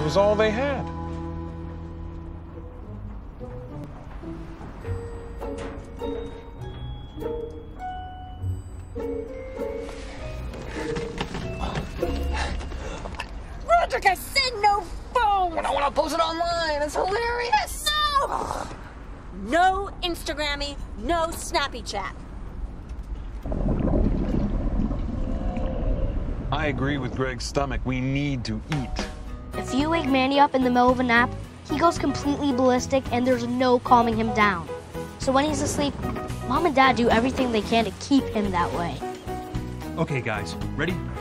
was all they had. Roderick, I said no phone! When I want to post it online, it's hilarious! No! No Instagrammy, no Snappy Chat. I agree with Greg's stomach. We need to eat. If you wake Manny up in the middle of a nap, he goes completely ballistic and there's no calming him down. So when he's asleep, Mom and Dad do everything they can to keep him that way. Okay, guys, ready?